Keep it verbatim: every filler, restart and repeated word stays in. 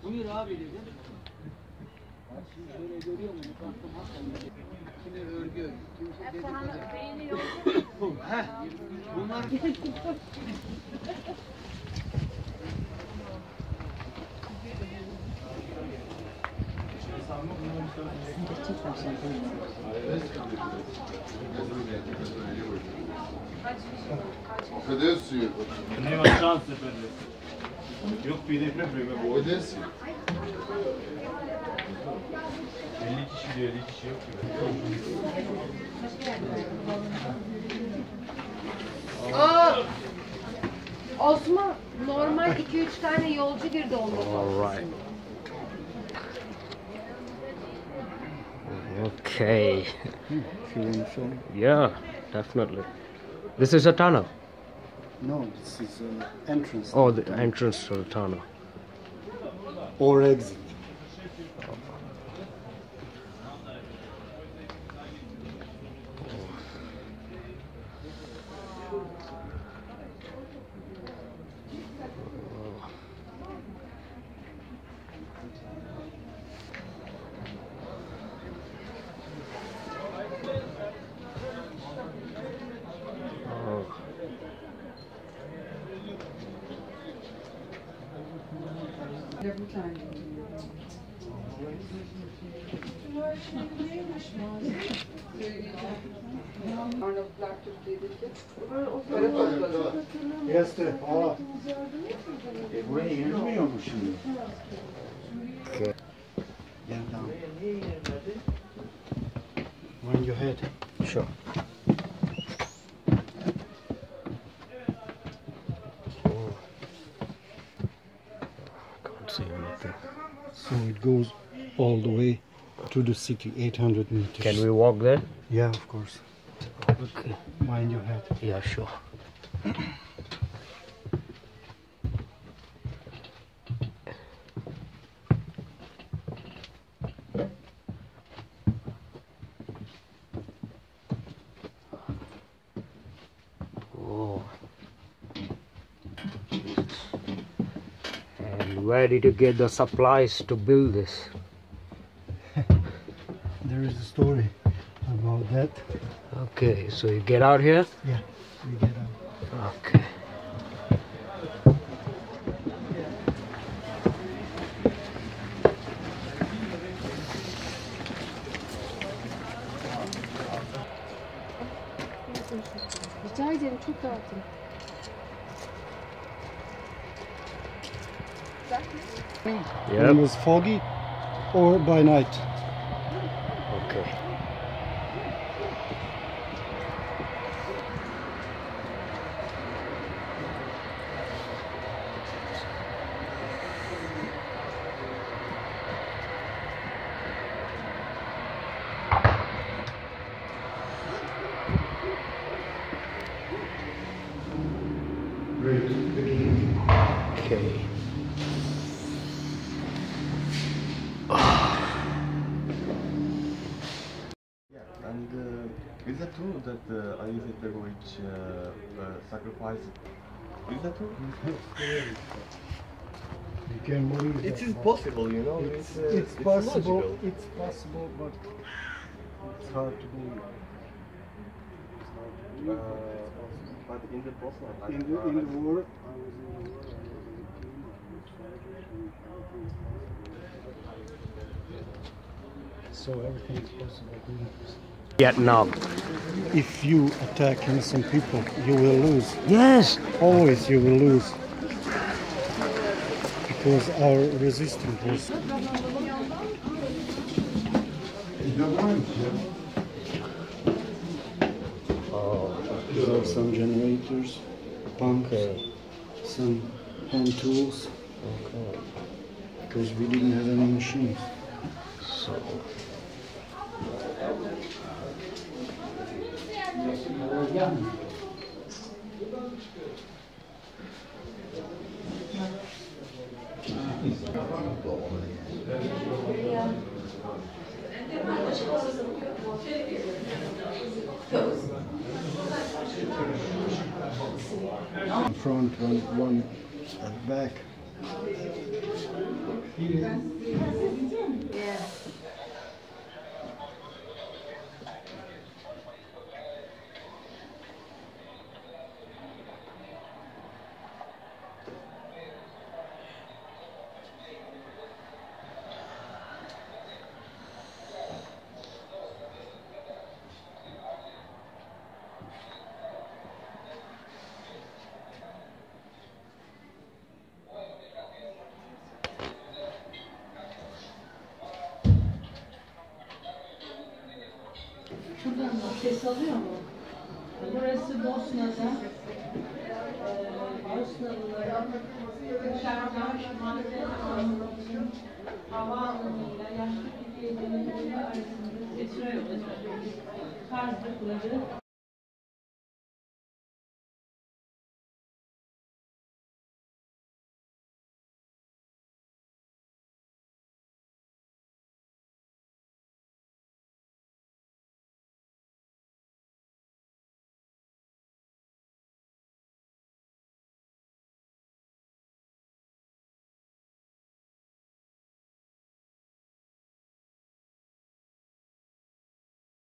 Buyur abi dedim. Şöyle görüyor musun? Baktım hakikaten. Kimi örgü, kimisi dedikodu. Beğeniyor. Heh, bunlar... Cadê o senhor? Nem uma chance de perder. Eu pedi para primeiro. Cadê sim? elli kişi diyor, elli kişi yok ki. Aa! Osman, normal iki üç tane yolcu girdi onda. Alright. Okay. Yeah, definitely. This is a tunnel. No, this is an entrance. Oh, the entrance to the tunnel. Or exit. Jeste, hvala. E buraya yürümüyor mu şimdi? Okay. Gel down. Wind your head. Sure. Oh. Can't see anything. So it goes all the way to the city, eight hundred meters. Can we walk there? Yeah, of course. Okay. Wind your head. Yeah, sure. Oh. And where did you get the supplies to build this? There is a story about that. Okay, so you get out here? Yeah, we get out. Okay. Rica ederim, çok rahatım. When it was foggy or by night. Okay. Okay. And uh, is that true that uh, Ali Izetbegovic uh, uh, sacrificed? Is that true? You can believe It that, is but possible, you know. It's, It's, uh, it's possible. logical. It's possible, but it's hard to believe. It's hard to believe. Uh, but in the Bosnian I- In the uh, in I- the war, I was in the war. So everything is possible. Vietnam. If you attack innocent people, you will lose. Yes. Always you will lose. Because our resistance was. Oh. These are some generators, pumps, Okay. some hand tools. Okay. Because we didn't have any machines. So. In front, one, one at back. Yeah. Şuradan ses alıyor mu? Burası Bosna'da. Ee, Bosnalıların dışarıdan Makedonya'nın havaalanıyla yaşlı Türkiye'nin arasında Esra yok. Kazdıkları